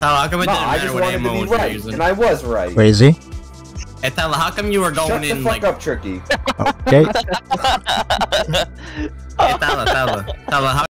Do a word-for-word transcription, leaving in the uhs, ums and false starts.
Tyler, how come it No, didn't I matter just what wanted to ammo be was you right, using? and I was right. Crazy. Hey, Tyler, how come you were going Shut in the like... fuck up, Tricky. Okay. Hey, Tyler, Tyler, Tyler, how